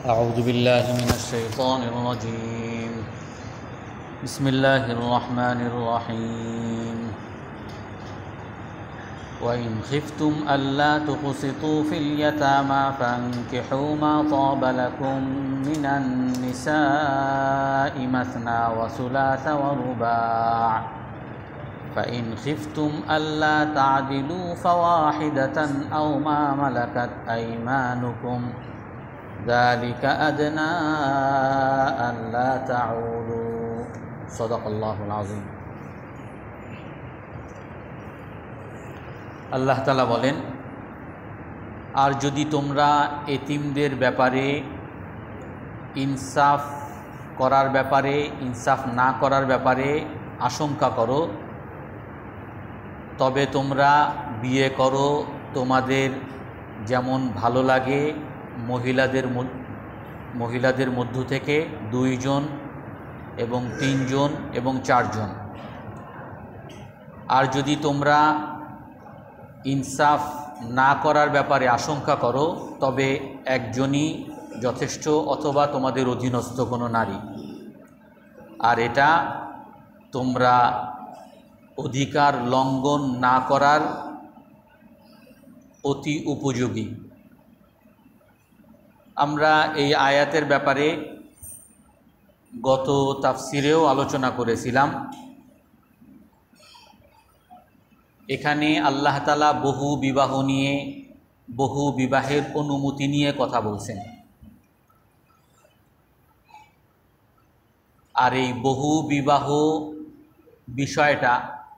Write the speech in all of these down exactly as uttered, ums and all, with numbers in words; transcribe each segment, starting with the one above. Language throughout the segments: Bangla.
أعوذ بالله من الشيطان الرجيم بسم الله الرحمن الرحيم وإن خفتم ألا تقسطوا في اليتامى فانكحوا ما طاب لكم من النساء مثنى وثلاث ورباع فإن خفتم ألا تعدلوا فواحدة أو ما ملكت أيمانكم ذلك أدنى ألا تعولوا صدق الله العظيم। আল্লাহ তাআলা বলেন, আর যদি তোমরা এতিমদের ব্যাপারে ইনসাফ করার ব্যাপারে ইনসাফ না করার ব্যাপারে আশঙ্কা করো, তবে তোমরা বিয়ে করো তোমাদের যেমন ভালো লাগে মহিলাদের মহিলাদের মধ্য থেকে দুইজন এবং তিনজন এবং চারজন। আর যদি তোমরা ইনসাফ না করার ব্যাপারে আশঙ্কা করো, তবে একজনই যথেষ্ট অথবা তোমাদের অধীনস্থ কোনো নারী। আর এটা তোমরা অধিকার লঙ্ঘন না করার অতি উপযোগী। আমরা এই আয়াতের ব্যাপারে গত তাফসিরেও আলোচনা করেছিলাম। এখানে আল্লাহ তাআলা বহু বিবাহ নিয়ে বহু বিবাহের অনুমতি নিয়ে কথা বলছেন। আর এই বহু বিবাহ বিষয়টা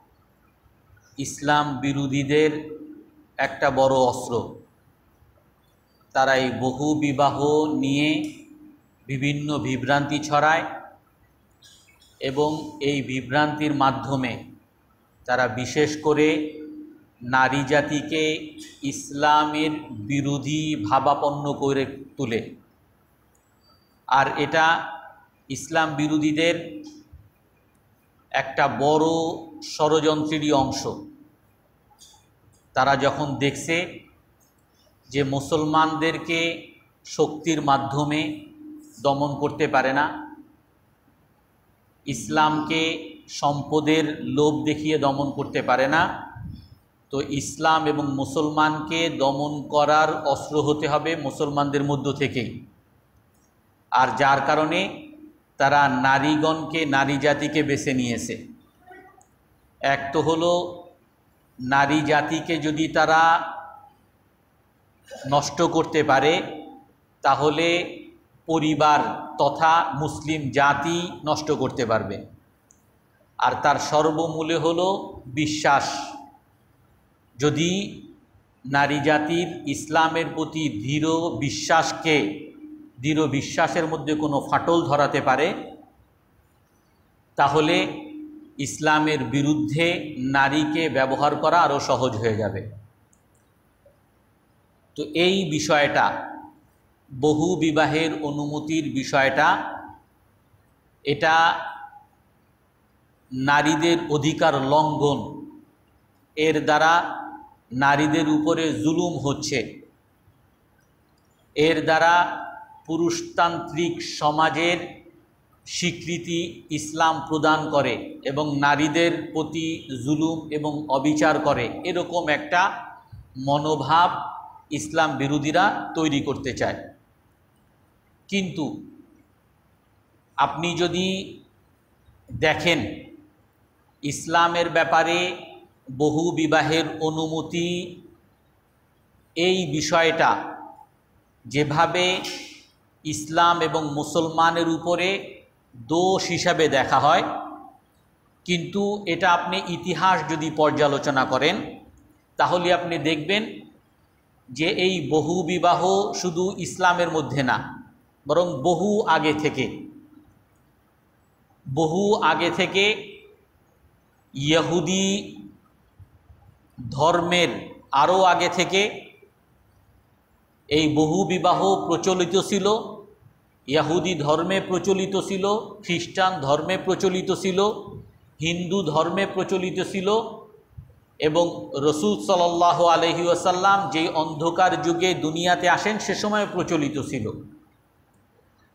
ইসলাম বিরোধীদের একটা বড় অস্ত্র। তারা এই বহু বিবাহ নিয়ে বিভিন্ন বিভ্রান্তি ছড়ায় এবং এই বিভ্রান্তির মাধ্যমে তারা বিশেষ করে নারী জাতিকে ইসলামের বিরোধী ভাবাপন্ন করে তোলে। আর এটা ইসলাম বিরোধীদের একটা বড় ষড়যন্ত্রেরই অংশ। তারা যখন দেখছে যে মুসলমানদেরকে শক্তির মাধ্যমে দমন করতে পারে না, ইসলামকে সম্পদের লোভ দেখিয়ে দমন করতে পারে না, তো ইসলাম এবং মুসলমানকে দমন করার অস্ত্র হতে হবে মুসলমানদের মধ্য থেকেই। আর যার কারণে তারা নারীগণকে নারী জাতিকে বেছে নিয়েছে। এক তো হলো নারী জাতিকে যদি তারা নষ্ট করতে পারে তাহলে পরিবার তথা মুসলিম জাতি নষ্ট করতে পারবে। আর তার সর্বমূলে হলো বিশ্বাস। যদি নারী জাতির ইসলামের প্রতি দৃঢ় বিশ্বাসকে দৃঢ় বিশ্বাসের মধ্যে কোনো ফাটল ধরাতে পারে, তাহলে ইসলামের বিরুদ্ধে নারীকে ব্যবহার করা আরও সহজ হয়ে যাবে। তো এই বিষয়টা, বহু বিবাহের অনুমতির বিষয়টা, এটা নারীদের অধিকার লঙ্ঘন, এর দ্বারা নারীদের উপরে জুলুম হচ্ছে, এর দ্বারা পুরুষতান্ত্রিক সমাজের স্বীকৃতি ইসলাম প্রদান করে এবং নারীদের প্রতি জুলুম এবং অবিচার করে, এরকম একটা মনোভাব ইসলাম বিরোধীরা তৈরি করতে চায়। কিন্তু আপনি যদি দেখেন ইসলামের ব্যাপারে বহু বিবাহের অনুমতি, এই বিষয়টা যেভাবে ইসলাম এবং মুসলমানের উপরে দোষ হিসাবে দেখা হয়, কিন্তু এটা আপনি ইতিহাস যদি পর্যালোচনা করেন তাহলে আপনি দেখবেন যে এই বহু বিবাহ শুধু ইসলামের মধ্যে না, বরং বহু আগে থেকে বহু আগে থেকে ইহুদি ধর্মের আরও আগে থেকে এই বহু বিবাহ প্রচলিত ছিল। ইহুদি ধর্মে প্রচলিত ছিল, খ্রিস্টান ধর্মে প্রচলিত ছিল, হিন্দু ধর্মে প্রচলিত ছিল এবং রসুল সাল্লাল্লাহু আলাইহি ওয়াসাল্লাম যেই অন্ধকার যুগে দুনিয়াতে আসেন সে সময় প্রচলিত ছিল।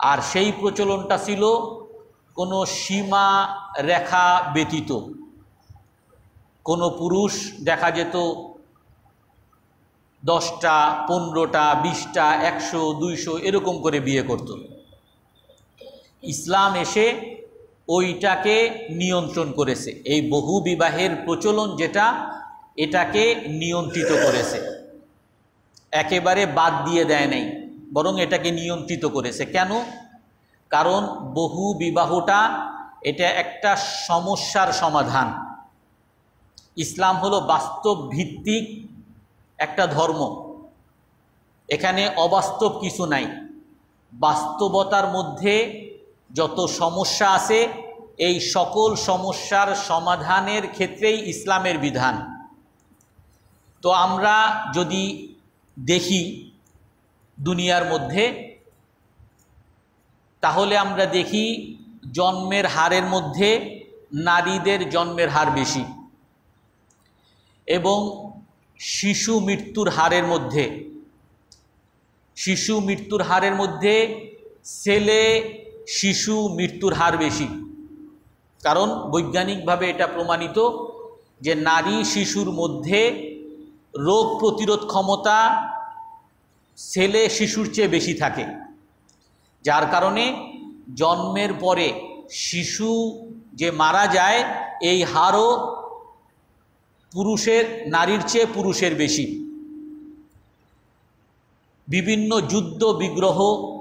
আর সেই প্রচলনটা ছিল কোনো সীমা রেখা ব্যতীত। কোনো পুরুষ দেখা যেত দশটা, পনেরোটা, বিশটা, একশো, দুইশো এরকম করে বিয়ে করত। ইসলাম এসে ওইটাকে নিয়ন্ত্রণ করেছে। এই বহু বিবাহের প্রচলন যেটা, এটাকে নিয়ন্ত্রিত করেছে, একেবারে বাদ দিয়ে দেয় নাই, বরং এটাকে নিয়ন্ত্রিত করেছে। কেন? কারণ বহু বিবাহটা এটা একটা সমস্যার সমাধান। ইসলাম হলো বাস্তব ভিত্তিক একটা ধর্ম। এখানে অবাস্তব কিছু নাই। বাস্তবতার মধ্যে যত সমস্যা আছে, এই সকল সমস্যার সমাধানের ক্ষেত্রেই ইসলামের বিধান। তো আমরা যদি দেখি দুনিয়ার মধ্যে, তাহলে আমরা দেখি জন্মের হারের মধ্যে নারীদের জন্মের হার বেশি, এবং শিশু মৃত্যুর হারের মধ্যে শিশু মৃত্যুর হারের মধ্যে ছেলে শিশু মৃত্যুর হার বেশি। কারণ বৈজ্ঞানিকভাবে এটা প্রমাণিত যে নারী শিশুর মধ্যে রোগ প্রতিরোধ ক্ষমতা ছেলে শিশুর চেয়ে বেশি থাকে, যার কারণে জন্মের পরে শিশু যে মারা যায় এই হারও পুরুষের নারীর চেয়ে পুরুষের বেশি। বিভিন্ন যুদ্ধ বিগ্রহ,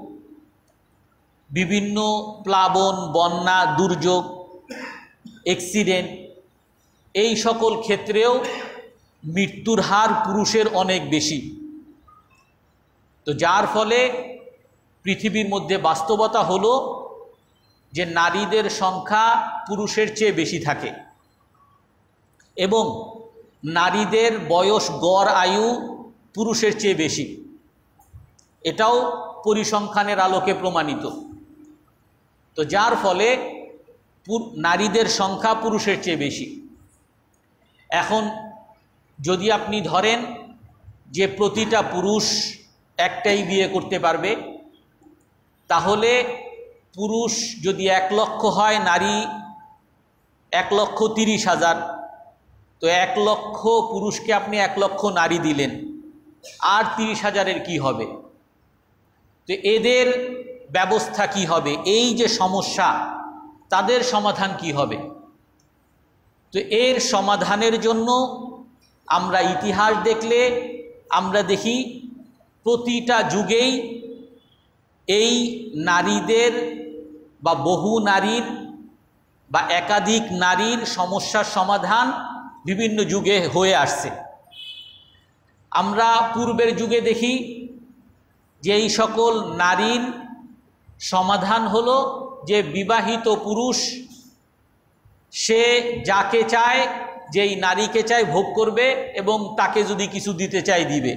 বিভিন্ন প্লাবন, বন্যা, দুর্যোগ, অ্যাক্সিডেন্ট, এই সকল ক্ষেত্রেও মৃত্যুর হার পুরুষের অনেক বেশি। তো যার ফলে পৃথিবীর মধ্যে বাস্তবতা হলো যে নারীদের সংখ্যা পুরুষের চেয়ে বেশি থাকে, এবং নারীদের বয়স গড় আয়ু পুরুষের চেয়ে বেশি। এটাও পরিসংখ্যানের আলোকে প্রমাণিত। তো যার ফলে নারীদের সংখ্যা পুরুষের চেয়ে বেশি। এখন যদি আপনি ধরেন যে প্রতিটা পুরুষ একটাই বিয়ে করতে পারবে, তাহলে পুরুষ যদি এক লক্ষ হয়, নারী এক লক্ষ তিরিশ হাজার, তো এক লক্ষ পুরুষকে আপনি এক লক্ষ নারী দিলেন, আর তিরিশ হাজারের কি হবে? তো এদের ব্যবস্থা কি হবে? এই যে সমস্যা, তাদের সমাধান কি হবে? তো এর সমাধানের জন্য আমরা ইতিহাস দেখলে আমরা দেখি প্রতিটা যুগেই এই নারীদের বা বহু নারীর বা একাধিক নারীর সমস্যার সমাধান বিভিন্ন যুগে হয়ে আসছে। আমরা পূর্বের যুগে দেখি যে এই সকল নারীর সমাধান হলো যে বিবাহিত পুরুষ সে যাকে চায়, যেই নারীকে চায় ভোগ করবে, এবং তাকে যদি কিছু দিতে চায় দিবে।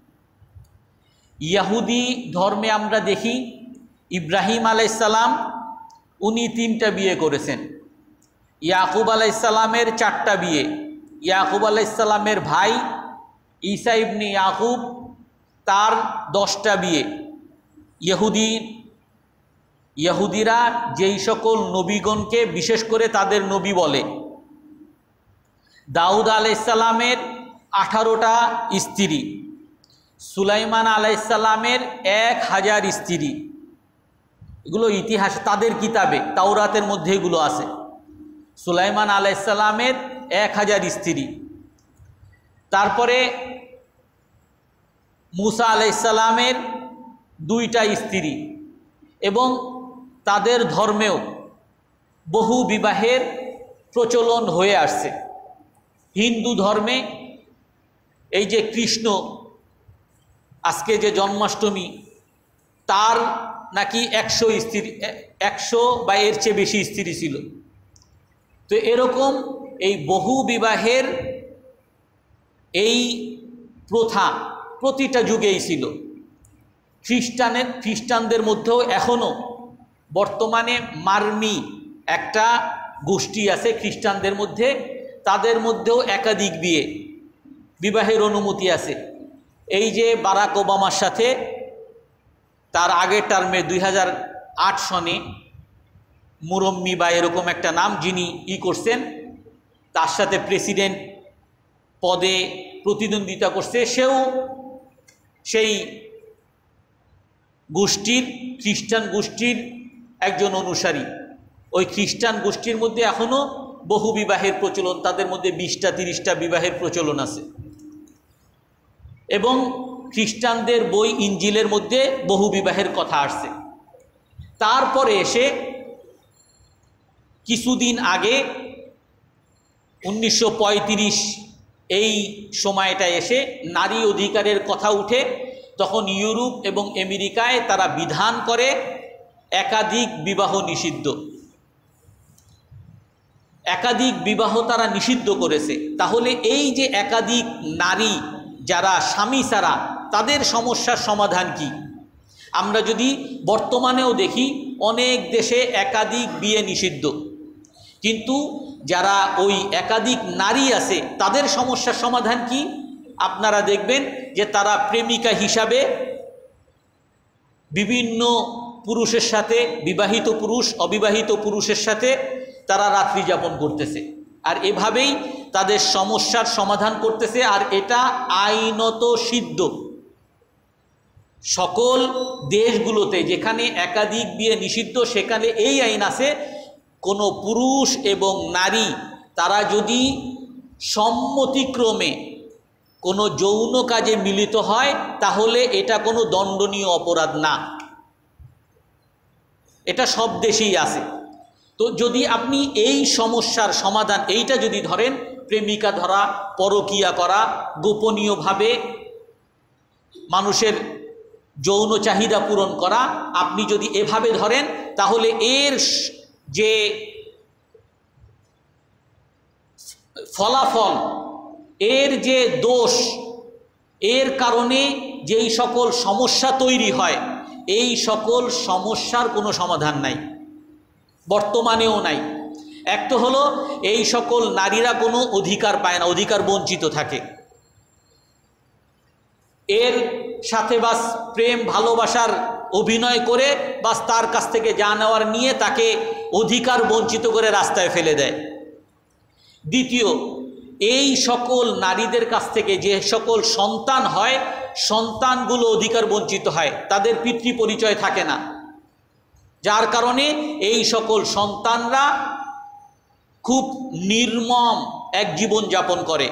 ইহুদি ধর্মে আমরা দেখি ইব্রাহিম আলাইসাল্লাম উনি তিনটা বিয়ে করেছেন, ইয়াকুব আলাইসাল্লামের চারটা বিয়ে, ইয়াকুব আলাইসাল্লামের ভাই ঈসা ইবনে ইয়াকুব তার দশটা বিয়ে। ইহুদি ইহুদিরা যেই সকল নবীগণকে বিশেষ করে তাদের নবী বলে, দাউদ আলাইসাল্লামের আঠারোটা স্ত্রী, সুলাইমান আলাইসাল্লামের এক হাজার স্ত্রী। এগুলো ইতিহাস, তাদের কিতাবে তাওরাতের মধ্যে এগুলো আছে। সুলাইমান আলাইসাল্লামের এক হাজার স্ত্রী। তারপরে মুসা আলাইসাল্লামের দুইটা স্ত্রী, এবং তাদের ধর্মেও বহু বিবাহের প্রচলন হয়ে আসছে। হিন্দু ধর্মে এই যে কৃষ্ণ, আজকে যে জন্মাষ্টমী, তার নাকি একশো স্ত্রী, একশো বা এর চেয়ে বেশি স্ত্রী ছিল। তো এরকম এই বহু বিবাহের এই প্রথা প্রতিটা যুগেই ছিল। খ্রিস্টানের খ্রিস্টানদের মধ্যেও এখনও বর্তমানে মার্মি একটা গোষ্ঠী আছে খ্রিস্টানদের মধ্যে, তাদের মধ্যেও একাধিক বিয়ে বিবাহের অনুমতি আছে। এই যে বারাক ওবামার সাথে তার আগের টার্মে দুই হাজার আট সনে মুরম্মি বা এরকম একটা নাম, যিনি ই করছেন, তার সাথে প্রেসিডেন্ট পদে প্রতিদ্বন্দ্বিতা করছে, সেও সেই গোষ্ঠীর, খ্রিস্টান গোষ্ঠীর একজন অনুসারী। ওই খ্রিস্টান গোষ্ঠীর মধ্যে এখনও বহু বিবাহের প্রচলন, তাদের মধ্যে বিশটা তিরিশটা বিবাহের প্রচলন আছে, এবং খ্রিস্টানদের বই ইঞ্জিলের মধ্যে বহু বিবাহের কথা আসছে। তারপরে এসে কিছুদিন আগে উনিশশো পঁয়ত্রিশ এই সময়টায় এসে নারী অধিকারের কথা উঠে, তখন ইউরোপ এবং আমেরিকায় তারা বিধান করে একাধিক বিবাহ নিষিদ্ধ, একাধিক বিবাহ তারা নিষিদ্ধ করেছে। তাহলে এই যে একাধিক নারী যারা স্বামী ছাড়া, তাদের সমস্যার সমাধান কি? আমরা যদি বর্তমানেও দেখি অনেক দেশে একাধিক বিয়ে নিষিদ্ধ, কিন্তু যারা ওই একাধিক নারী আছে তাদের সমস্যার সমাধান কি? আপনারা দেখবেন যে তারা প্রেমিকা হিসাবে বিভিন্ন পুরুষের সাথে, বিবাহিত পুরুষ অবিবাহিত পুরুষের সাথে তারা রাত্রি যাপন করতেছে, আর এভাবেই তাদের সমস্যার সমাধান করতেছে। আর এটা আইনত সিদ্ধ। সকল দেশগুলোতে যেখানে একাধিক বিয়ে নিষিদ্ধ, সেখানে এই আইন আছে, কোনো পুরুষ এবং নারী তারা যদি সম্মতিক্রমে কোনো যৌন কাজে মিলিত হয়, তাহলে এটা কোনো দণ্ডনীয় অপরাধ না। এটা সব দেশেই আছে। তো যদি আপনি এই সমস্যার সমাধান, এইটা যদি ধরেন, প্রেমিকা ধরা, পরকীয়া করা, গোপনীয়ভাবে মানুষের যৌন চাহিদা পূরণ করা, আপনি যদি এভাবে ধরেন, তাহলে এর যে ফলাফল, এর যে দোষ, এর কারণে যেই সকল সমস্যা তৈরি হয়, এই সকল সমস্যার কোনো সমাধান নাই, বর্তমানেও নাই। এক তো হলো এই সকল নারীরা কোনো অধিকার পায় না, অধিকার বঞ্চিত থাকে। এর সাথে বাস প্রেম ভালোবাসার অভিনয় করে বাস তার কাছ থেকে যা নেওয়ার নিয়ে তাকে অধিকার বঞ্চিত করে রাস্তায় ফেলে দেয়। দ্বিতীয়, এই সকল নারীদের কাছ থেকে যে সকল সন্তান হয়, সন্তানগুলো অধিকার বঞ্চিত হয়, তাদের পিতৃ পরিচয় থাকে না, যার কারণে এই সকল সন্তানরা খুব নির্মম এক জীবন যাপন করে।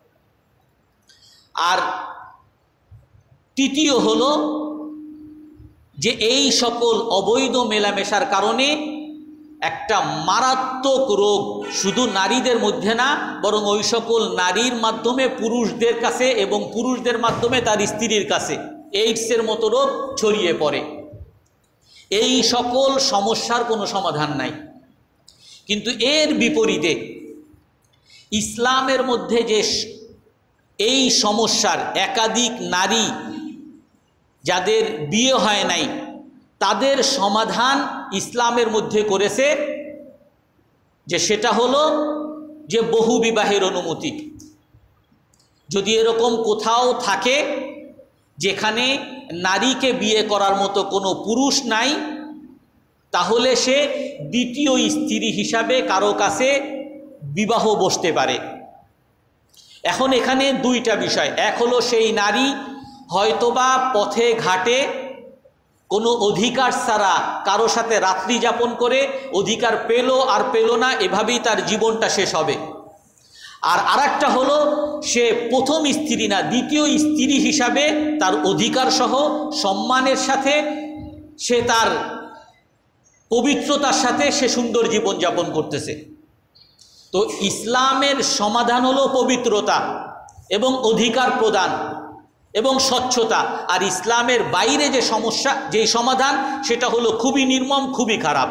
আর তৃতীয় হলো যে এই সকল অবৈধ মেলামেশার কারণে একটা মারাত্মক রোগ শুধু নারীদের মধ্যে না, বরং ওই সকল নারীর মাধ্যমে পুরুষদের কাছে এবং পুরুষদের মাধ্যমে তার স্ত্রীর কাছে এইডসের মতো রোগ ছড়িয়ে পড়ে। এই সকল সমস্যার কোনো সমাধান নাই। কিন্তু এর বিপরীতে ইসলামের মধ্যে যে এই সমস্যার একাধিক নারী যাদের বিয়ে হয় নাই, তাদের সমাধান ইসলামের মধ্যে করেছে, যে সেটা হলো যে বহু বিবাহের অনুমতি। যদি এরকম কোথাও থাকে যেখানে নারীকে বিয়ে করার মতো কোনো পুরুষ নাই, তাহলে সে দ্বিতীয় স্ত্রী হিসাবে কারো কাছে বিবাহ বসতে পারে। এখন এখানে দুইটা বিষয়। এক হলো সেই নারী হয়তোবা পথে ঘাটে কোনো অধিকার ছাড়া কারো সাথে রাত্রি যাপন করে অধিকার পেল আর পেল না, এভাবেই তার জীবনটা শেষ হবে। আর আরেকটা হলো সে প্রথম স্ত্রী না, দ্বিতীয় স্ত্রী হিসাবে তার অধিকার সহ সম্মানের সাথে সে তার পবিত্রতার সাথে সে সুন্দর জীবন যাপন করতেছে। তো ইসলামের সমাধান হলো পবিত্রতা এবং অধিকার প্রদান এবং স্বচ্ছতা। আর ইসলামের বাইরে যে সমস্যা, যেই সমাধান, সেটা হলো খুবই নির্মম, খুবই খারাপ।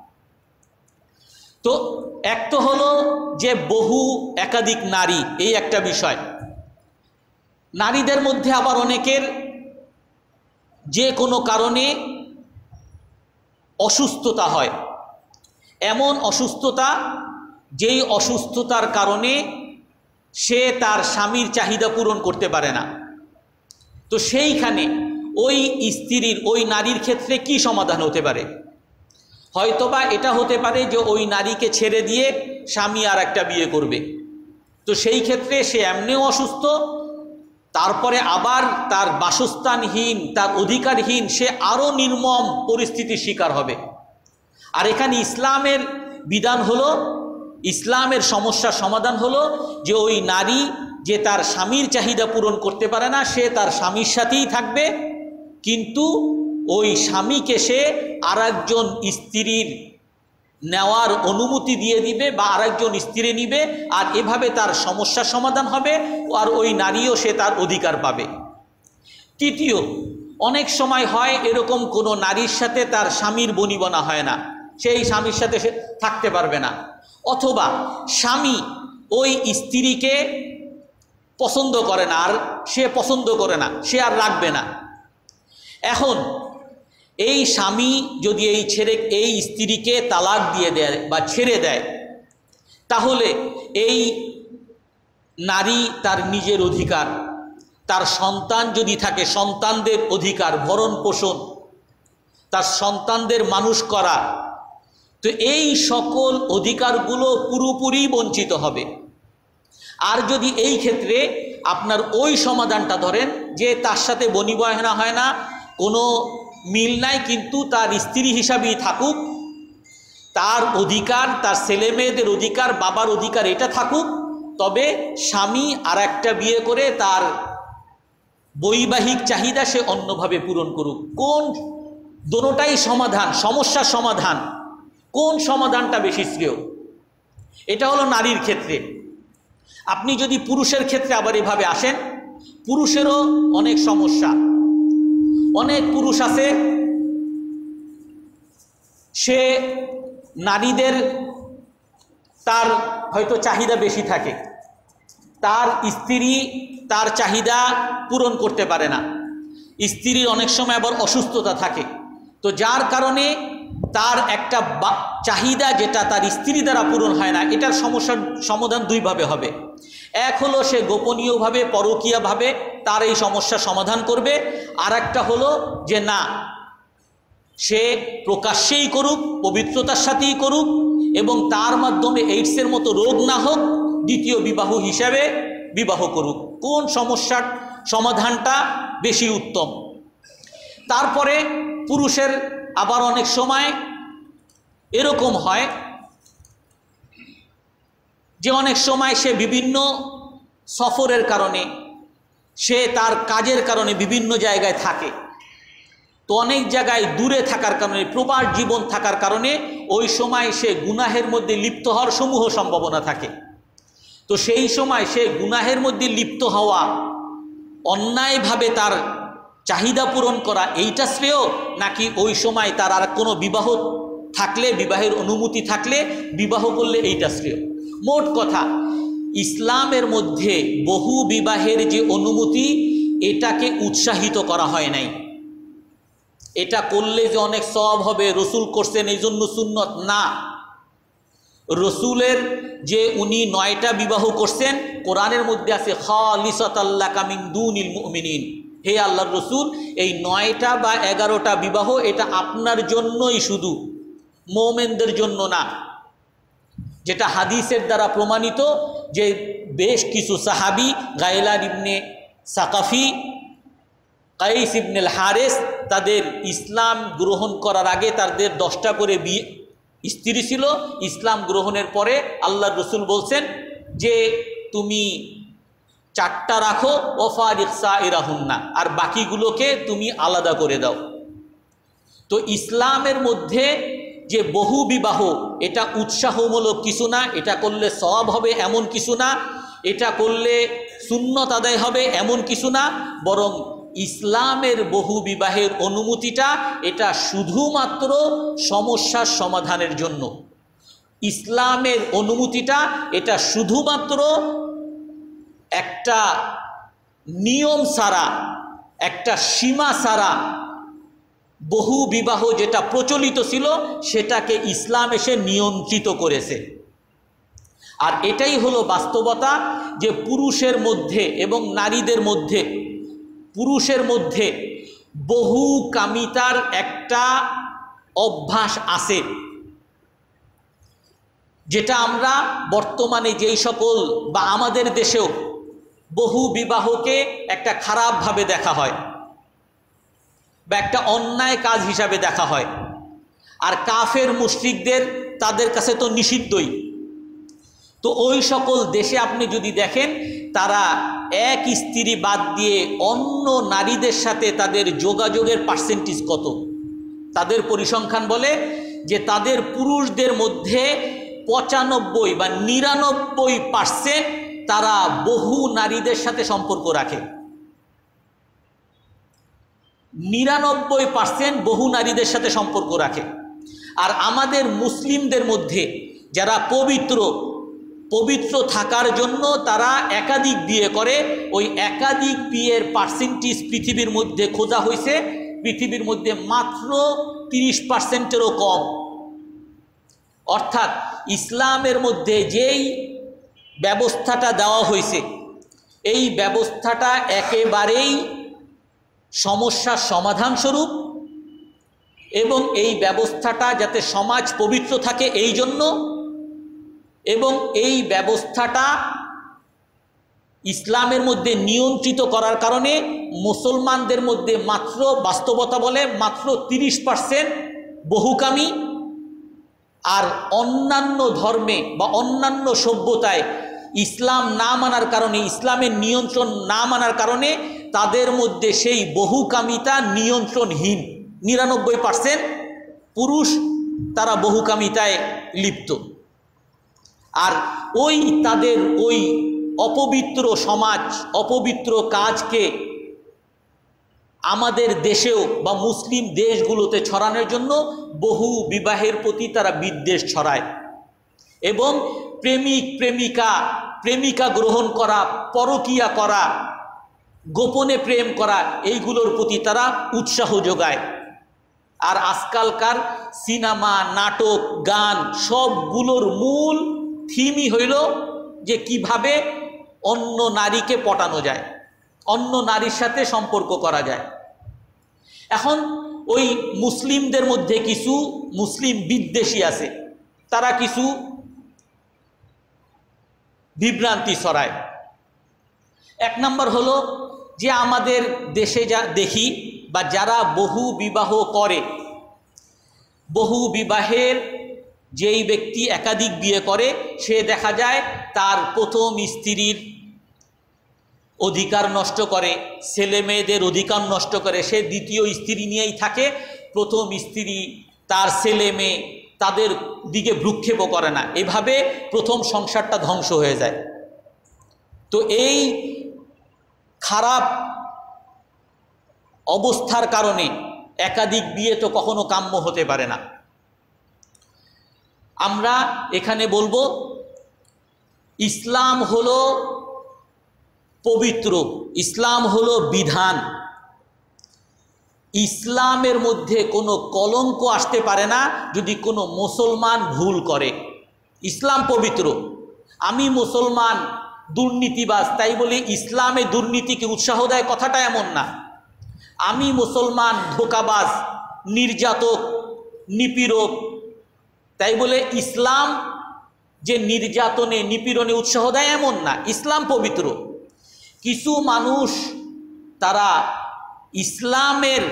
তো এক তো হলো যে বহু একাধিক নারী, এই একটা বিষয়। নারীদের মধ্যে আবার অনেকের যে কোনো কারণে অসুস্থতা হয়, এমন অসুস্থতা যেই অসুস্থতার কারণে সে তার স্বামীর চাহিদা পূরণ করতে পারে না। তো সেইখানে ওই স্ত্রীর, ওই নারীর ক্ষেত্রে কি সমাধান হতে পারে? হয়তোবা এটা হতে পারে যে ওই নারীকে ছেড়ে দিয়ে স্বামী আর একটা বিয়ে করবে, তো সেই ক্ষেত্রে সে এমনিও অসুস্থ, তারপরে আবার তার বাসস্থানহীন, তার অধিকারহীন, সে আরও নির্মম পরিস্থিতির শিকার হবে। আর এখানে ইসলামের বিধান হলো, ইসলামের সমস্যার সমাধান হলো যে ওই নারী যে তার স্বামীর চাহিদা পূরণ করতে পারে না, সে তার স্বামীর সাথেই থাকবে, কিন্তু ওই স্বামীকে সে আর একজন স্ত্রীর নেওয়ার অনুমতি দিয়ে দিবে বা আরেকজন স্ত্রী নিবে, আর এভাবে তার সমস্যার সমাধান হবে, আর ওই নারীও সে তার অধিকার পাবে। তৃতীয়, অনেক সময় হয় এরকম কোনো নারীর সাথে তার স্বামীর বনিবনা হয় না, সেই স্বামীর সাথে সে থাকতে পারবে না, অথবা স্বামী ওই স্ত্রীকে পছন্দ করে না, আর সে পছন্দ করে না, সে আর রাখবে না। এখন এই স্বামী যদি এই ছেড়ে এই স্ত্রীকে তালাক দিয়ে দেয় বা ছেড়ে দেয়, তাহলে এই নারী তার নিজের অধিকার, তার সন্তান যদি থাকে সন্তানদের অধিকার, ভরণ পোষণ, তার সন্তানদের মানুষ করা, তো এই সকল অধিকারগুলো পুরোপুরি বঞ্চিত হবে। আর যদি এই ক্ষেত্রে আপনার ওই সমাধানটা ধরেন যে তার সাথে বনিবনা হয় না, কোনো মিল নাই, কিন্তু তার স্ত্রী হিসাবেই থাকুক, তার অধিকার, তার ছেলে মেয়েদের অধিকার, বাবার অধিকার এটা থাকুক, তবে স্বামী আর একটা বিয়ে করে তার বৈবাহিক চাহিদা সে অন্যভাবে পূরণ করুক। কোন দোনোটাই সমাধান, সমস্যার সমাধান, কোন সমাধানটা বেশি শ্রেয়? এটা হলো নারীর ক্ষেত্রে। আপনি যদি পুরুষের ক্ষেত্রে আবার এভাবে আসেন, পুরুষেরও অনেক সমস্যা। অনেক পুরুষ আছে, সে নারীদের তার হয়তো চাহিদা বেশি থাকে, তার স্ত্রী তার চাহিদা পূরণ করতে পারে না, স্ত্রীর অনেক সময় আবার অসুস্থতা থাকে, তো যার কারণে তার একটা চাহিদা যেটা তার স্ত্রী দ্বারা পূরণ হয় না, এটার সমস্যার সমাধান দুইভাবে হবে। এক হলো সে গোপনীয়ভাবে, পরকীয়াভাবে তার এই সমস্যার সমাধান করবে, আর একটা হলো যে না, সে প্রকাশ্যেই করুক, পবিত্রতার সাথেই করুক, এবং তার মাধ্যমে এইডসের মতো রোগ না হোক, দ্বিতীয় বিবাহ হিসাবে বিবাহ করুক। কোন সমস্যার সমাধানটা বেশি উত্তম? তারপরে পুরুষের আবার অনেক সময় এরকম হয় যে অনেক সময় সে বিভিন্ন সফরের কারণে, সে তার কাজের কারণে বিভিন্ন জায়গায় থাকে, তো অনেক জায়গায় দূরে থাকার কারণে, প্রবাস জীবন থাকার কারণে ওই সময় সে গুনাহের মধ্যে লিপ্ত হওয়ার সমূহ সম্ভাবনা থাকে। তো সেই সময় সে গুনাহের মধ্যে লিপ্ত হওয়া, অন্যায়ভাবে তার চাহিদা পূরণ করা, এইটা শ্রেয়, নাকি ওই সময় তার আর কোনো বিবাহ থাকলে, বিবাহের অনুমতি থাকলে বিবাহ করলে এইটা শ্রেয়? মোট কথা, ইসলামের মধ্যে বহু বিবাহের যে অনুমতি, এটাকে উৎসাহিত করা হয় নাই। এটা করলে যে অনেক সওয়াব হবে, রসুল করছেন এই জন্য সুন্নত না। রসুলের যে উনি নয়টা বিবাহ করছেন, কোরআনের মধ্যে আছে খালিসাতাল লাকা মিন দুনিল মুমিনিন, হে আল্লাহর রসুল, এই নয়টা বা এগারোটা বিবাহ এটা আপনার জন্যই, শুধু মুমিনদের জন্য না। যেটা হাদিসের দ্বারা প্রমাণিত যে বেশ কিছু সাহাবী, গায়লান ইবনে সাকাফি, কাইস ইবনুল হারিস, তাদের ইসলাম গ্রহণ করার আগে তাদের দশটা করে বিয়ে স্ত্রী ছিল। ইসলাম গ্রহণের পরে আল্লাহর রসুল বলছেন যে তুমি চারটা রাখো, ওয়াফারিক সাইরাহুন্না, আর বাকিগুলোকে তুমি আলাদা করে দাও। তো ইসলামের মধ্যে যে বহু বিবাহ, এটা উৎসাহমূলক কিছু না, এটা করলে সওয়াব হবে এমন কিছু না, এটা করলে সুন্নত আদায় হবে এমন কিছু না, বরং ইসলামের বহু বিবাহের অনুমতিটা এটা শুধুমাত্র সমস্যার সমাধানের জন্য। ইসলামের অনুমতিটা এটা শুধুমাত্র একটা নিয়ম ছাড়া, একটা সীমা ছাড়া বহু বিবাহ যেটা প্রচলিত ছিল সেটাকে ইসলাম এসে নিয়ন্ত্রিত করেছে। আর এটাই হলো বাস্তবতা, যে পুরুষের মধ্যে এবং নারীদের মধ্যে, পুরুষের মধ্যে বহু কামিতার একটা অভ্যাস আছে। যেটা আমরা বর্তমানে যেই সকল বা আমাদের দেশেও বহু বিবাহকে একটা খারাপভাবে দেখা হয় বা একটা অন্যায় কাজ হিসাবে দেখা হয়। আর কাফের মুশরিকদের তাদের কাছে তো নিষিদ্ধই। তো ওই সকল দেশে আপনি যদি দেখেন, তারা এক স্ত্রী বাদ দিয়ে অন্য নারীদের সাথে তাদের যোগাযোগের পার্সেন্টেজ কত, তাদের পরিসংখ্যান বলে যে তাদের পুরুষদের মধ্যে পঁচানব্বই বা নিরানব্বই পার্সেন্ট তারা বহু নারীদের সাথে সম্পর্ক রাখে। নিরানব্বই পার্সেন্ট বহু নারীদের সাথে সম্পর্ক রাখে। আর আমাদের মুসলিমদের মধ্যে যারা পবিত্র পবিত্র থাকার জন্য তারা একাধিক বিয়ে করে, ওই একাধিক বিয়ের পার্সেন্টেজ পৃথিবীর মধ্যে খোঁজা হয়েছে, পৃথিবীর মধ্যে মাত্র তিরিশ পার্সেন্টেরও কম। অর্থাৎ ইসলামের মধ্যে যেই ব্যবস্থাটা দেওয়া হয়েছে, এই ব্যবস্থাটা একেবারেই সমস্যার সমাধান স্বরূপ, এবং এই ব্যবস্থাটা যাতে সমাজ পবিত্র থাকে এই জন্য, এবং এই ব্যবস্থাটা ইসলামের মধ্যে নিয়ন্ত্রিত করার কারণে মুসলমানদের মধ্যে মাত্র, বাস্তবতা বলে মাত্র তিরিশ পার্সেন্ট বহুকামী। আর অন্যান্য ধর্মে বা অন্যান্য সভ্যতায় ইসলাম না মানার কারণে, ইসলামের নিয়ন্ত্রণ না মানার কারণে তাদের মধ্যে সেই বহুকামিতা নিয়ন্ত্রণহীন। নিরানব্বই পার্সেন্ট পুরুষ তারা বহুকামিতায় লিপ্ত। আর ওই তাদের ওই অপবিত্র সমাজ, অপবিত্র কাজকে আমাদের দেশেও বা মুসলিম দেশগুলোতে ছড়ানোর জন্য বহু বিবাহের প্রতি তারা বিদ্বেষ ছড়ায়, এবং প্রেমিক প্রেমিকা প্রেমিকা গ্রহণ করা, পরকীয়া করা, গোপনে প্রেম করা, এইগুলোর প্রতি তারা উৎসাহ যোগায়। আর আজকালকার সিনেমা, নাটক, গান সবগুলোর মূল থিমই হইল যে কিভাবে অন্য নারীকে পটানো যায়, অন্য নারীর সাথে সম্পর্ক করা যায়। এখন ওই মুসলিমদের মধ্যে কিছু মুসলিম বিদ্বেষী আছে, তারা কিছু বিভ্রান্তি ছড়ায়। এক নম্বর হলো যে আমাদের দেশে যা দেখি বা যারা বহু বিবাহ করে, বহু বিবাহের যেই ব্যক্তি একাধিক বিয়ে করে সে দেখা যায় তার প্রথম স্ত্রীর অধিকার নষ্ট করে, ছেলে মেয়েদের অধিকার নষ্ট করে, সে দ্বিতীয় স্ত্রী নিয়েই থাকে। প্রথম স্ত্রী, তার ছেলে মেয়ে, তাদের দিকে ভ্রুক্ষেপও করে না। এভাবে প্রথম সংসারটা ধ্বংস হয়ে যায়। তো এই খারাপ অবস্থার কারণে একাধিক বিয়ে তো কখনো কাম্য হতে পারে না। আমরা এখানে বলবো ইসলাম হলো পবিত্র, ইসলাম হলো বিধান। ইসলামের মধ্যে কোনো কলঙ্ক আসতে পারে না যদি কোনো মুসলমান ভুল করে। ইসলাম পবিত্র। আমি মুসলমান দুর্নীতিবাজ তাই বলে ইসলামে দুর্নীতিকে উৎসাহ দেয় কথাটা এমন না। আমি মুসলমান ধোঁকাবাজ, নির্যাতক, নিপীড়ক তাই বলে ইসলাম যে নির্যাতনে, নিপীড়নে উৎসাহ দেয় এমন না। ইসলাম পবিত্র। কিছু মানুষ তারা ইসলামের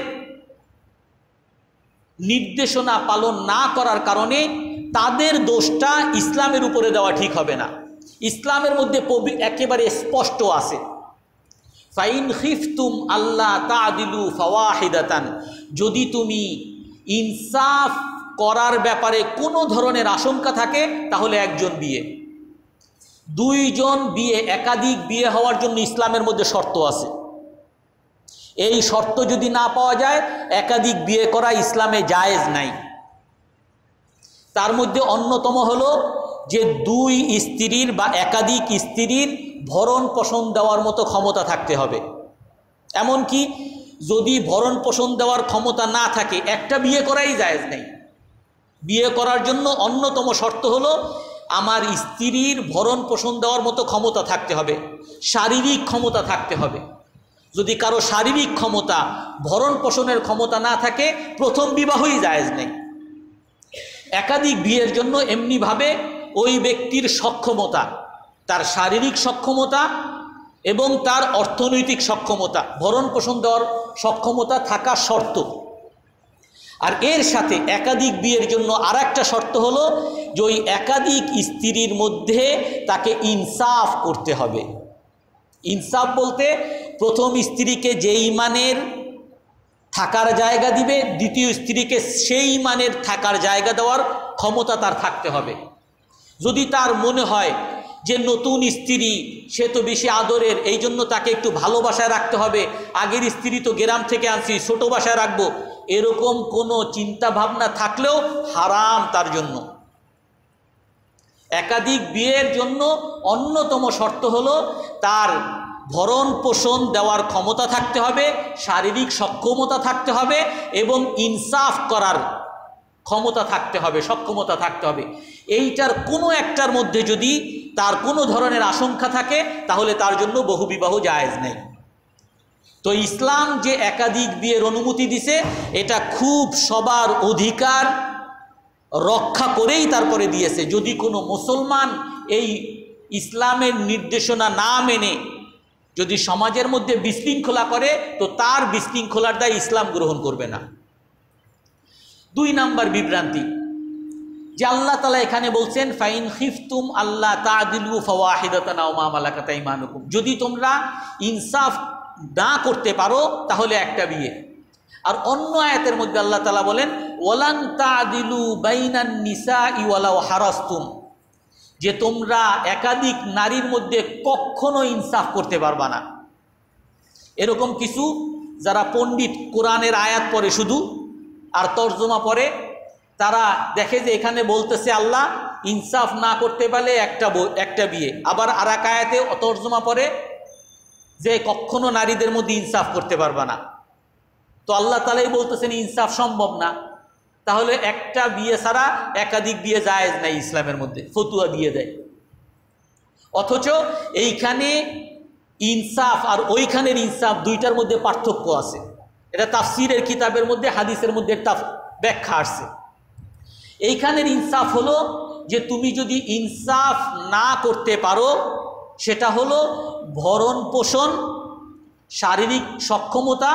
নির্দেশনা পালন না করার কারণে তাদের দোষটা ইসলামের উপরে দেওয়া ঠিক হবে না। ইসলামের মধ্যে একেবারে স্পষ্ট আছে, ফাইন খিফতুম আল্লাহ তাদিলু ফাওয়াহিদাতান, যদি তুমি ইনসাফ করার ব্যাপারে কোনো ধরনের আশঙ্কা থাকে তাহলে একজন বিয়ে। দুইজন বিয়ে, একাধিক বিয়ে হওয়ার জন্য ইসলামের মধ্যে শর্ত আছে। এই শর্ত যদি না পাওয়া যায় একাধিক বিয়ে করা ইসলামে জায়েজ নাই। তার মধ্যে অন্যতম হলো যে দুই স্ত্রীর বা একাধিক স্ত্রীর ভরণ পোষণ দেওয়ার মতো ক্ষমতা থাকতে হবে। এমনকি যদি ভরণ পোষণ দেওয়ার ক্ষমতা না থাকে একটা বিয়ে করাই জায়েজ নেই। বিয়ে করার জন্য অন্যতম শর্ত হলো আমার স্ত্রীর ভরণ পোষণ দেওয়ার মতো ক্ষমতা থাকতে হবে, শারীরিক ক্ষমতা থাকতে হবে। যদি কারো শারীরিক ক্ষমতা, ভরণ পোষণের ক্ষমতা না থাকে প্রথম বিবাহই জায়েজ নেই। একাধিক বিয়ের জন্য এমনিভাবে ওই ব্যক্তির সক্ষমতা, তার শারীরিক সক্ষমতা এবং তার অর্থনৈতিক সক্ষমতা, ভরণ পোষণ দেওয়ার সক্ষমতা থাকা শর্ত। আর এর সাথে একাধিক বিয়ের জন্য আর একটা শর্ত হলো যে ওই একাধিক স্ত্রীর মধ্যে তাকে ইনসাফ করতে হবে। ইনসাফ বলতে প্রথম স্ত্রীকে যেই মানের থাকার জায়গা দিবে, দ্বিতীয় স্ত্রীকে সেই মানের থাকার জায়গা দেওয়ার ক্ষমতা তার থাকতে হবে। যদি তার মনে হয় যে নতুন স্ত্রী, সে তো বেশি আদরের, এই জন্য তাকে একটু ভালোবাসায় রাখতে হবে, আগের স্ত্রী তো গ্রাম থেকে আনছি, ছোটো বাসায় রাখবো, এরকম কোনো চিন্তা ভাবনা থাকলেও হারাম তার জন্য। একাধিক বিয়ের জন্য অন্যতম শর্ত হলো তার ভরণ পোষণ দেওয়ার ক্ষমতা থাকতে হবে, শারীরিক সক্ষমতা থাকতে হবে এবং ইনসাফ করার ক্ষমতা থাকতে হবে, সক্ষমতা থাকতে হবে। এইটার কোনো একটার মধ্যে যদি তার কোনো ধরনের আশঙ্কা থাকে তাহলে তার জন্য বহুবিবাহ জায়েজ নেই। তো ইসলাম যে একাধিক বিয়ের অনুমতি দিছে এটা খুব সবার অধিকার রক্ষা করেই তারপরে দিয়েছে। যদি কোনো মুসলমান এই ইসলামের নির্দেশনা না মেনে যদি সমাজের মধ্যে বিশৃঙ্খলা করে তো তার বিশৃঙ্খলার দায় ইসলাম গ্রহণ করবে না। দুই নাম্বার বিভ্রান্তি যে আল্লাহ তাআলা এখানে বলছেন ফাইন খিফতুম আল্লাহ তা'দিলু ফাওয়াহিদাতান আও মা মালাকাত আইমানুকুম, যদি তোমরা ইনসাফ না করতে পারো তাহলে একটা বিয়ে। আর অন্য আয়াতের মধ্যে আল্লাহ তাআলা বলেন ওয়ালান তা'দিলু বাইনান নিসাই ওয়ালাউ হারাসতুম, যে তোমরা একাধিক নারীর মধ্যে কখনো ইনসাফ করতে পারবা না। এরকম কিছু যারা পণ্ডিত কোরআনের আয়াত পড়ে শুধু আর তর্জমা পড়ে, তারা দেখে যে এখানে বলতেছে আল্লাহ ইনসাফ না করতে পারলে একটা একটা বিয়ে, আবার আর এক আয়াতে তর্জমা পড়ে যে কখনো নারীদের মধ্যে ইনসাফ করতে পারবা না। তো আল্লাহ তাআলাই বলতেছেন ইনসাফ সম্ভব না, তাহলে একটা বিয়ে ছাড়া একাধিক বিয়ে জায়েজ নাই ইসলামের মধ্যে, ফতুয়া দিয়ে দেয়। অথচ এইখানে ইনসাফ আর ওইখানের ইনসাফ দুইটার মধ্যে পার্থক্য আছে। এটা তাফসিরের কিতাবের মধ্যে, হাদিসের মধ্যে তাফ ব্যাখ্যা আসছে। এইখানের ইনসাফ হলো যে তুমি যদি ইনসাফ না করতে পারো সেটা হলো ভরণ পোষণ, শারীরিক সক্ষমতা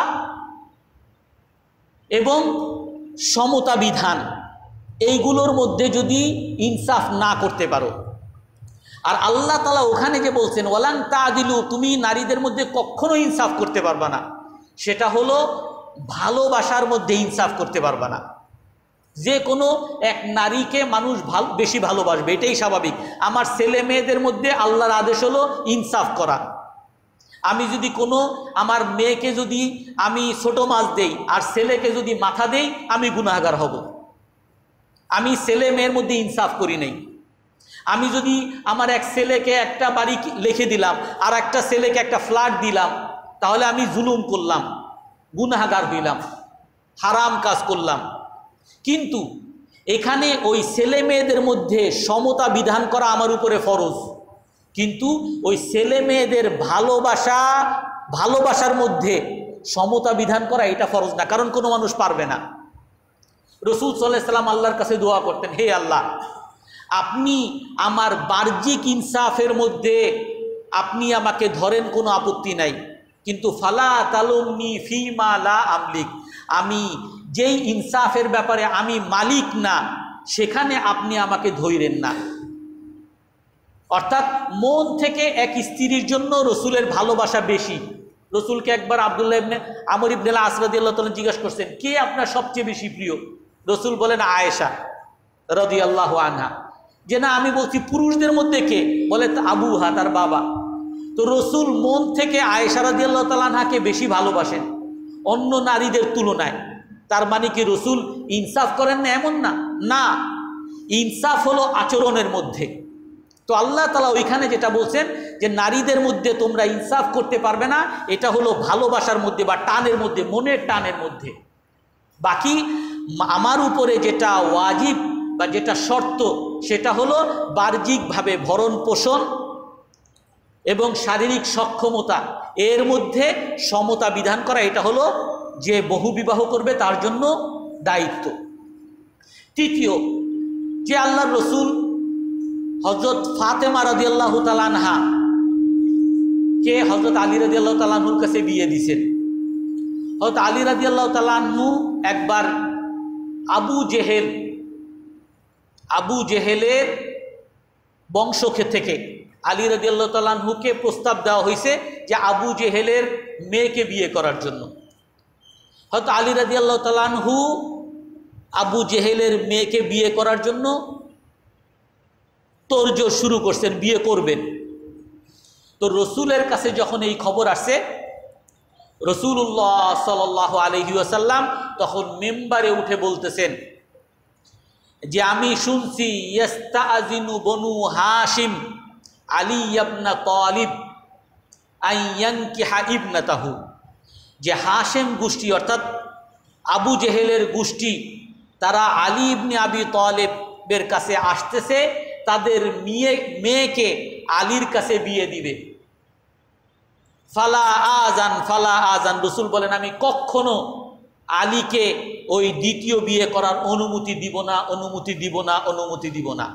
এবং সমতা বিধান, এইগুলোর মধ্যে যদি ইনসাফ না করতে পারো। আর আল্লাহ তাআলা ওখানে যে বলছেন ওয়ালান তা'দিলু, তুমি নারীদের মধ্যে কখনো ইনসাফ করতে পারবা না, সেটা হলো ভালোবাসার মধ্যে ইনসাফ করতে পারবা না। যে কোনো এক নারীকে মানুষ ভালো বেশি ভালোবাসবে, এটাই স্বাভাবিক। আমার ছেলে মেয়েদের মধ্যে আল্লাহর আদেশ হলো ইনসাফ করা। আমি যদি কোনো আমার মেয়েকে যদি আমি ছোট মাছ দেই আর ছেলেকে যদি মাথা দেই আমি গুনাহগার হব। আমি ছেলে মেয়ের মধ্যে ইনসাফ করি নাই। আমি যদি আমার এক ছেলেকে একটা বাড়ি লিখে দিলাম আর একটা ছেলেকে একটা ফ্ল্যাট দিলাম, তাহলে আমি জুলুম করলাম, গুনাহগার হইলাম, হারাম কাজ করলাম। কিন্তু এখানে ওই ছেলে মেয়েদের মধ্যে সমতা বিধান করা আমার উপরে ফরজ, কিন্তু ওই ছেলে মেয়েদের ভালোবাসা ভালোবাসার মধ্যে সমতা বিধান করা এটা ফরজ না, কারণ কোনো মানুষ পারবে না। রাসূল সাল্লাল্লাহু আলাইহি ওয়াসাল্লাম আল্লাহর কাছে দোয়া করতেন, হে আল্লাহ, আপনি আমার বাহ্যিক ইনসাফের মধ্যে আপনি আমাকে ধরেন, কোনো আপত্তি নাই, কিন্তু ফালা তালুমনি ফিমা লা আমলিক, আমি যেই ইনসাফের ব্যাপারে আমি মালিক না সেখানে আপনি আমাকে ধইরেন না। অর্থাৎ মন থেকে এক স্ত্রীর জন্য রসুলের ভালোবাসা বেশি। রসুলকে একবার আব্দুল্লাহ ইবনে আমর ইবনে আল আস রাদিয়াল্লাহু তাআলা জিজ্ঞাসা করছেন, কে আপনার সবচেয়ে বেশি প্রিয়? রসুল বলেন আয়েশা রাদিয়াল্লাহু আনহা। যে না, আমি বলছি পুরুষদের মধ্যে কে? বলে আবুহা, তার বাবা। তো রসুল মন থেকে আয়েশা রাদিয়াল্লাহু তাআলা আনহাকে বেশি ভালোবাসেন অন্য নারীদের তুলনায়। তার মানে কি রসুল ইনসাফ করেন না? এমন না, না, ইনসাফ হলো আচরণের মধ্যে। তো আল্লাহ তাআলা ওইখানে যেটা বলছেন যে নারীদের মধ্যে তোমরা ইনসাফ করতে পারবে না, এটা হলো ভালোবাসার মধ্যে বা টানের মধ্যে, মনের টানের মধ্যে। বাকি আমার উপরে যেটা ওয়াজিব বা যেটা শর্ত সেটা হলো বাহ্যিকভাবে ভরণ পোষণ এবং শারীরিক সক্ষমতা, এর মধ্যে সমতা বিধান করা, এটা হলো যে বহু বিবাহ করবে তার জন্য দায়িত্ব। তৃতীয়, যে আল্লাহর রসুল হযরত ফাতেমা রাদিয়াল্লাহু তাআলা আনহা কে হযরত আলী রাদিয়াল্লাহু তাআলা আনহুর কাছে বিয়ে দিয়েছেন। হযরত আলী রাদিয়াল্লাহু তাআলা আনহু একবার আবু জেহেল আবু জেহেলের বংশ থেকে আলী রাদিয়াল্লাহু তাআলা আনহুকে প্রস্তাব দেওয়া হয়েছে যে আবু জেহেলের মেয়েকে বিয়ে করার জন্য। হয়তো আলী রাদিয়াল্লাহু তাআলা আনহু আবু জেহেলের মেয়েকে বিয়ে করার জন্য তোড়জোড় শুরু করছেন, বিয়ে করবেন। তো রসুলের কাছে যখন এই খবর আসে, রসুল্লাহ সাল্লাল্লাহু আলাইহি ওয়াসাল্লাম তখন মেম্বারে উঠে বলতেছেন যে আমি শুনছি ইস্তাআযিনু বনু হাশিম আলী ইবনে তালিব আন ইয়ানকিহা ইবনাতাহু, যে হাশেম গোষ্ঠী অর্থাৎ আবু জেহেলের গোষ্ঠী তারা আলী ইবনে আবি তালেবের কাছে আসতেছে তাদের মেয়ে মেয়েকে আলীর কাছে বিয়ে দিবে। ফালা আজান ফালা আজান, রসুল বলেন আমি কখনো আলীকে ওই দ্বিতীয় বিয়ে করার অনুমতি দিব না, অনুমতি দিব না, অনুমতি দিব না।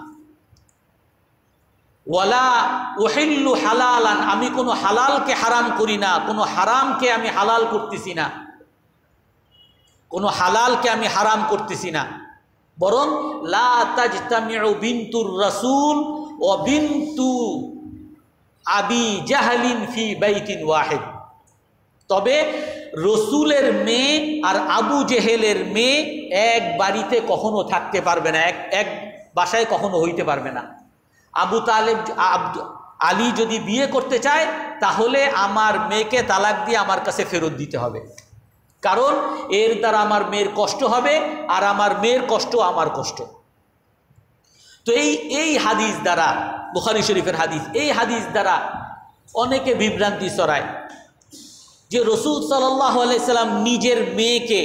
ওয়ালা উহিল্লু হালালান, আমি কোনো হালালকে হারাম করি না, কোনো হারামকে আমি হালাল করতেছি না, কোনো হালালকে আমি হারাম করতেছি না, বরং লা তাজতামিউ বিনতুর রাসূল ও বিনতু আবি জাহলিন ফি বাইতিন ওয়াহিদ, তবে রসুলের মেয়ে আর আবু জেহেলের মেয়ে এক বাড়িতে কখনো থাকতে পারবে না, এক এক বাসায় কখনো হইতে পারবে না। আবু তালেব আলী যদি বিয়ে করতে চায় তাহলে আমার মেয়েকে তালাক দিয়ে আমার কাছে ফেরত দিতে হবে, কারণ এর দ্বারা আমার মেয়ের কষ্ট হবে আর আমার মেয়ের কষ্ট আমার কষ্ট। তো এই এই হাদিস দ্বারা, বুখারী শরীফের হাদিস, এই হাদিস দ্বারা অনেকে বিভ্রান্তি ছড়ায় যে রসুল সাল্লাল্লাহু আলাইহি সাল্লাম নিজের মেয়েকে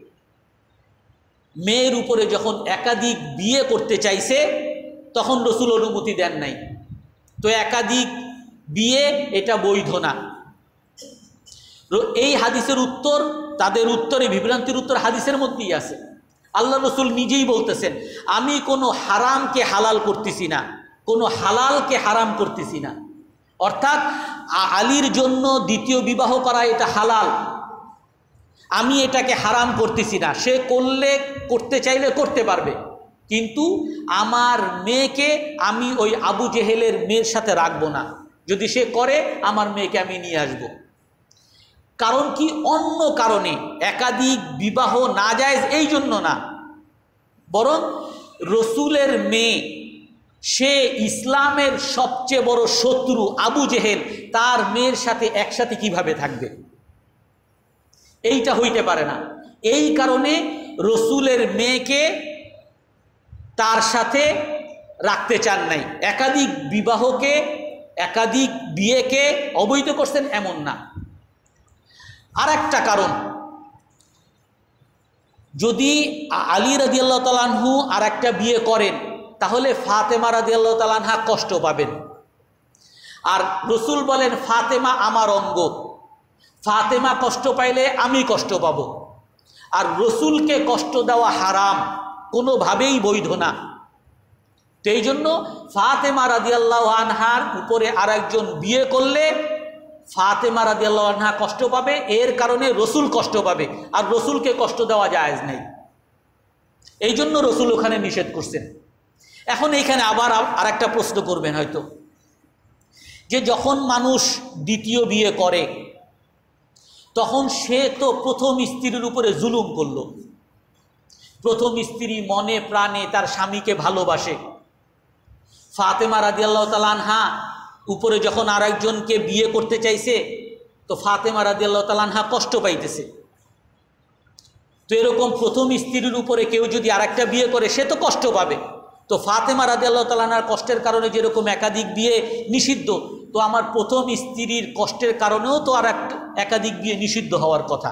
মেয়ের উপরে যখন একাধিক বিয়ে করতে চাইছে তখন রসুল অনুমতি দেন নাই। তো একাধিক বিয়ে এটা বৈধ না। এই হাদিসের উত্তর, তাদের উত্তরে বিভ্রান্তির উত্তর হাদিসের মধ্যেই আছে। আল্লাহ রসুল নিজেই বলতেছেন আমি কোনো হারামকে হালাল করতেছি না, কোনো হালালকে হারাম করতেছি না। অর্থাৎ আলীর জন্য দ্বিতীয় বিবাহ করা এটা হালাল, আমি এটাকে হারাম করতেছি না। সে করলে, করতে চাইলে করতে পারবে, কিন্তু আমার মেয়েকে আমি ওই আবু জেহেলের মেয়ের সাথে রাখবো না। যদি সে করে আমার মেয়েকে আমি নিয়ে আসব। কারণ কি? অন্য কারণে, একাধিক বিবাহ নাজায়েজ এই জন্য না, বরং রসুলের মেয়ে সে ইসলামের সবচেয়ে বড় শত্রু আবু জেহেল, তার মেয়ের সাথে একসাথে কিভাবে থাকবে? এইটা হইতে পারে না। এই কারণে রসুলের মেয়েকে তার সাথে রাখতে চান নাই। একাধিক বিবাহকে, একাধিক বিয়েকে অবৈধ করছেন এমন না। আর একটা কারণ, যদি আলী রাদিয়াল্লাহু তাআলা আনহু আর একটা বিয়ে করেন তাহলে ফাতেমা রাদিয়াল্লাহু তাআলা আনহা কষ্ট পাবেন। আর রসুল বলেন ফাতেমা আমার অঙ্গ, ফাতেমা কষ্ট পাইলে আমি কষ্ট পাব। আর রসুলকে কষ্ট দেওয়া হারাম, কোনোভাবেই বৈধ না। তো এই জন্য ফাতেমা রাদিয়াল্লাহু আনহার উপরে আর একজন বিয়ে করলে ফাতেমা রাদিয়াল্লাহু আনহা কষ্ট পাবে, এর কারণে রসুল কষ্ট পাবে, আর রসুলকে কষ্ট দেওয়া জায়েজ নেই। এই জন্য রসুল ওখানে নিষেধ করছেন। এখন এইখানে আবার আর একটা প্রশ্ন করবেন হয়তো, যে যখন মানুষ দ্বিতীয় বিয়ে করে তখন সে তো প্রথম স্ত্রীর উপরে জুলুম করলো। প্রথম স্ত্রী মনে প্রাণে তার স্বামীকে ভালোবাসে। ফাতেমা রাদিয়াল্লাহু তাআলা আনহা উপরে যখন আর একজনকে বিয়ে করতে চাইছে তো ফাতেমা রাদিয়াল্লাহু তাআলা আনহা কষ্ট পাইতেছে। তো এরকম প্রথম স্ত্রীর উপরে কেউ যদি আর একটা বিয়ে করে সে তো কষ্ট পাবে। তো ফাতেমা রাদিয়াল্লাহু তাআলা আনহার কষ্টের কারণে যেরকম একাধিক বিয়ে নিষিদ্ধ, তো আমার প্রথম স্ত্রীর কষ্টের কারণেও তো আর এক একাধিক বিয়ে নিষিদ্ধ হওয়ার কথা।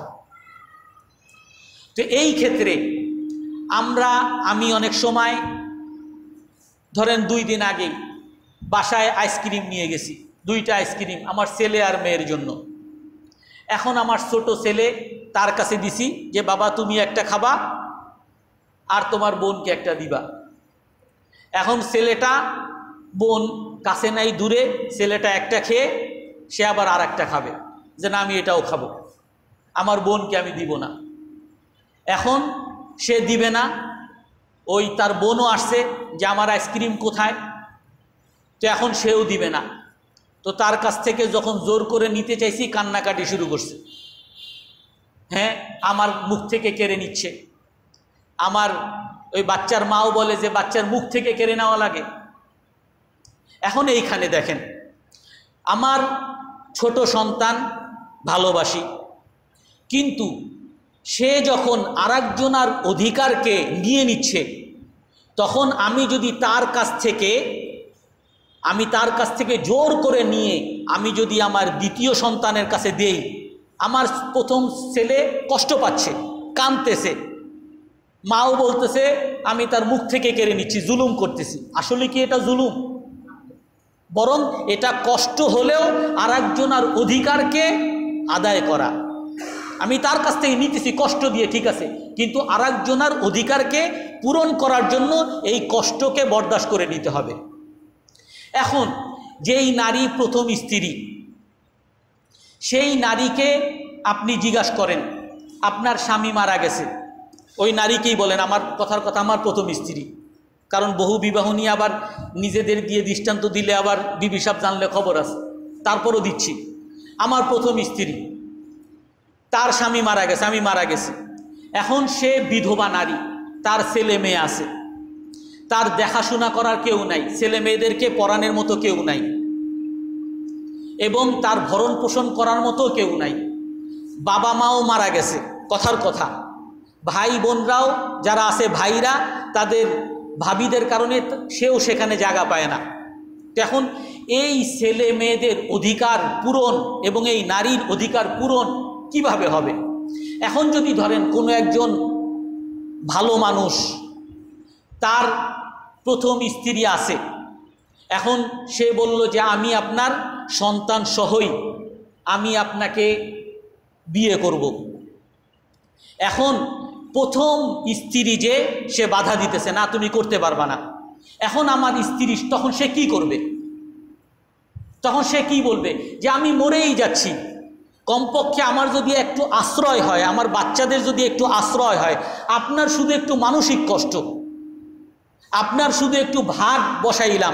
তো এই ক্ষেত্রে আমরা, আমি অনেক সময় ধরেন দুই দিন আগে বাসায় আইসক্রিম নিয়ে গেছি, দুইটা আইসক্রিম আমার ছেলে আর মেয়ের জন্য। এখন আমার ছোট ছেলে, তার কাছে দিছি যে বাবা তুমি একটা খাবা আর তোমার বোনকে একটা দিবা। এখন ছেলেটা বোন কাছে নাই দূরে, ছেলেটা একটা খেয়ে সে আবার আর একটা খাবে, যে না আমি এটাও খাবো, আমার বোনকে আমি দিব না। এখন সে দিবে না, ওই তার বোনও আসছে যে আমার আইসক্রিম কোথায়, তো এখন সেও দিবে না। তো তার কাছ থেকে যখন জোর করে নিতে চাইছি কান্নাকাটি শুরু করছে, হ্যাঁ আমার মুখ থেকে কেড়ে নিচ্ছে। আমার ওই বাচ্চার মাও বলে যে বাচ্চার মুখ থেকে কেড়ে নেওয়া লাগে। এখন এইখানে দেখেন, আমার ছোট সন্তান ভালোবাসি, কিন্তু সে যখন আরেকজনের অধিকারকে নিয়ে নিচ্ছে, তখন আমি যদি তার কাছ থেকে আমি তার কাছ থেকে জোর করে নিয়ে আমি যদি আমার দ্বিতীয় সন্তানের কাছে দেই, আমার প্রথম ছেলে কষ্ট পাচ্ছে, কাঁদতেছে, মাও বলতেছে আমি তার মুখ থেকে কেড়ে নিচ্ছি, জুলুম করতেছি। আসলে কি এটা জুলুম? বরং এটা কষ্ট হলেও আরেকজনের অধিকারকে আদায় করা। আমি তার কাছ থেকে নিতেছি কষ্ট দিয়ে, ঠিক আছে, কিন্তু আরেকজনের অধিকারকে পূরণ করার জন্য এই কষ্টকে বরদাস্ত করে নিতে হবে। এখন যেই নারী প্রথম স্ত্রী, সেই নারীকে আপনি জিজ্ঞাসা করেন আপনার স্বামী মারা গেছে, ওই নারীকেই বলেন আমার কথার কথা আমার প্রথম স্ত্রী, কারণ বহু বিবাহ নিয়ে আবার নিজেদের দিয়ে দৃষ্টান্ত দিলে আবার বিবি সাহেব জানলে খবর আছে, তারপরও দিচ্ছি। আমার প্রথম স্ত্রী, তার স্বামী মারা গেছে, আমি মারা গেছি, এখন সে বিধবা নারী, তার ছেলে মেয়ে আছে, তার দেখাশোনা করার কেউ নাই, ছেলে মেয়েদেরকে পড়ানোর মতো কেউ নাই, এবং তার ভরণ পোষণ করার মতো কেউ নাই, বাবা মাও মারা গেছে, কথার কথা, ভাই বোনরাও যারা আছে ভাইরা তাদের ভাবিদের কারণে সেও সেখানে জায়গা পায় না। তো এখন এই ছেলে মেয়েদের অধিকার পূরণ এবং এই নারীর অধিকার পূরণ কিভাবে হবে? এখন যদি ধরেন কোনো একজন ভালো মানুষ, তার প্রথম স্ত্রী আছে, এখন সে বলল যে আমি আপনার সন্তান সহই আমি আপনাকে বিয়ে করব। এখন প্রথম স্ত্রী যে সে বাধা দিতেছে, না তুমি করতে পারবা না। এখন আমার স্ত্রী তখন সে কি করবে? তখন সে কি বলবে যে আমি মরেই যাচ্ছি, কমপক্ষে আমার যদি একটু আশ্রয় হয়, আমার বাচ্চাদের যদি একটু আশ্রয় হয়, আপনার শুধু একটু মানসিক কষ্ট, আপনার শুধু একটু ভাত বসাইলাম।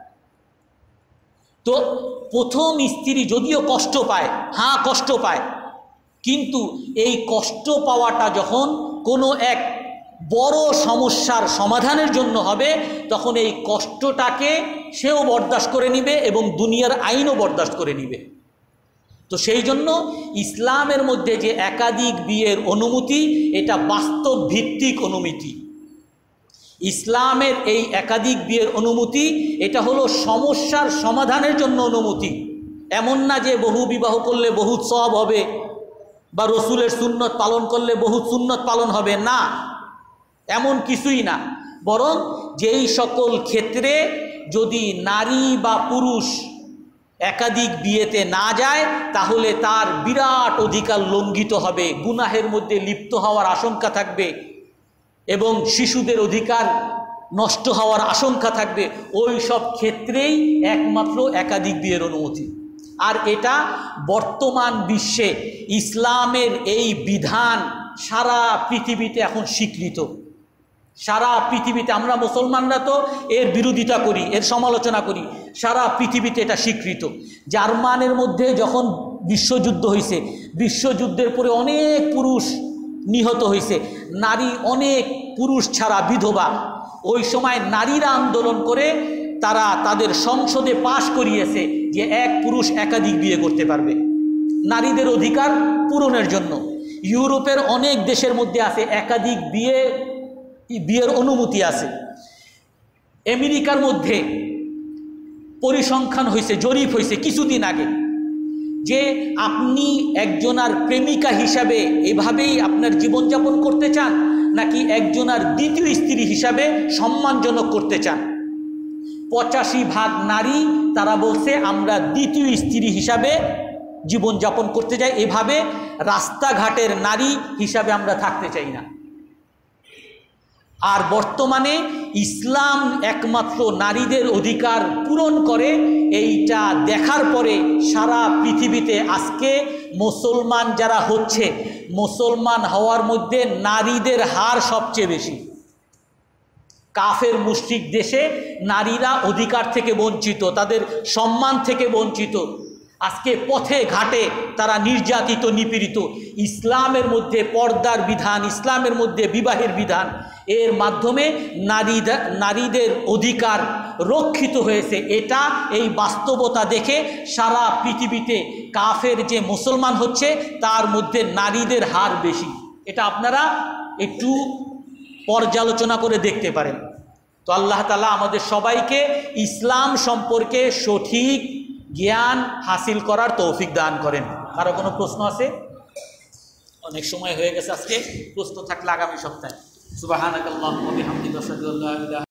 তো প্রথম স্ত্রী যদিও কষ্ট পায়, হ্যাঁ কষ্ট পায়, কিন্তু এই কষ্ট পাওয়াটা যখন কোনো এক বড় সমস্যার সমাধানের জন্য হবে, তখন এই কষ্টটাকে সেও বরদাস্ত করে নিবে এবং দুনিয়ার আইনও বরদাস্ত করে নিবে। তো সেই জন্য ইসলামের মধ্যে যে একাধিক বিয়ের অনুমতি, এটা বাস্তব ভিত্তিক অনুমতি। ইসলামের এই একাধিক বিয়ের অনুমতি এটা হলো সমস্যার সমাধানের জন্য অনুমতি। এমন না যে বহু বিবাহ করলে বহুত সওয়াব হবে বা রসুলের সুন্নত পালন করলে বহুত সুন্নত পালন হবে, না, এমন কিছুই না। বরং যেই সকল ক্ষেত্রে যদি নারী বা পুরুষ একাধিক বিয়েতে না যায়, তাহলে তার বিরাট অধিকার লঙ্ঘিত হবে, গুনাহের মধ্যে লিপ্ত হওয়ার আশঙ্কা থাকবে এবং শিশুদের অধিকার নষ্ট হওয়ার আশঙ্কা থাকবে, ওই সব ক্ষেত্রেই একমাত্র একাধিক বিয়ের অনুমতি। আর এটা বর্তমান বিশ্বে ইসলামের এই বিধান সারা পৃথিবীতে এখন স্বীকৃত। সারা পৃথিবীতে, আমরা মুসলমানরা তো এর বিরোধিতা করি, এর সমালোচনা করি, সারা পৃথিবীতে এটা স্বীকৃত। জার্মানের মধ্যে যখন বিশ্বযুদ্ধ হয়েছে, বিশ্বযুদ্ধের পরে অনেক পুরুষ নিহত হয়েছে, নারী অনেক পুরুষ ছাড়া বিধবা, ওই সময় নারীরা আন্দোলন করে তারা তাদের সংসদে পাশ করিয়েছে যে এক পুরুষ একাধিক বিয়ে করতে পারবে, নারীদের অধিকার পূরণের জন্য। ইউরোপের অনেক দেশের মধ্যে আছে একাধিক বিয়ে বিয়ের অনুমতি আছে। আমেরিকার মধ্যে পরিসংখ্যান হয়েছে, জরিপ হয়েছে কিছুদিন আগে, যে আপনি একজনার প্রেমিকা হিসাবে এভাবেই আপনার জীবনযাপন করতে চান, নাকি একজনার দ্বিতীয় স্ত্রী হিসাবে সম্মানজনক করতে চান? পঁচাশি ভাগ নারী তারা বলছে আমরা দ্বিতীয় স্ত্রী হিসাবে জীবনযাপন করতে চাই, এভাবে রাস্তাঘাটের নারী হিসাবে আমরা থাকতে চাই না। আর বর্তমানে ইসলাম একমাত্র নারীদের অধিকার পূরণ করে, এইটা দেখার পরে সারা পৃথিবীতে আজকে মুসলমান যারা হচ্ছে, মুসলমান হওয়ার মধ্যে নারীদের হার সবচেয়ে বেশি। কাফের মুশরিক দেশে নারীরা অধিকার থেকে বঞ্চিত, তাদের সম্মান থেকে বঞ্চিত, আজকে পথে ঘাটে তারা নির্যাতিত, নিপীড়িত। ইসলামের মধ্যে পর্দার বিধান, ইসলামের মধ্যে বিবাহের বিধান, এর মাধ্যমে নারীরা নারীদের অধিকার রক্ষিত হয়েছে। এটা এই বাস্তবতা দেখে সারা পৃথিবীতে কাফের যে মুসলমান হচ্ছে তার মধ্যে নারীদের হার বেশি। এটা আপনারা একটু পর্যালোচনা করে দেখতে পারেন। তো আল্লাহ তাআলা আমাদের সবাইকে ইসলাম সম্পর্কে সঠিক জ্ঞান হাসিল করার তৌফিক দান করেন। কারো কোনো প্রশ্ন আছে? অনেক সময় হয়ে গেছে, আজকে প্রশ্ন থাকলে আগামী সপ্তাহে। সুবহানাকাল্লাহুম্মা ওয়া বিহামদিকা আশহাদু আল্লা ইলাহা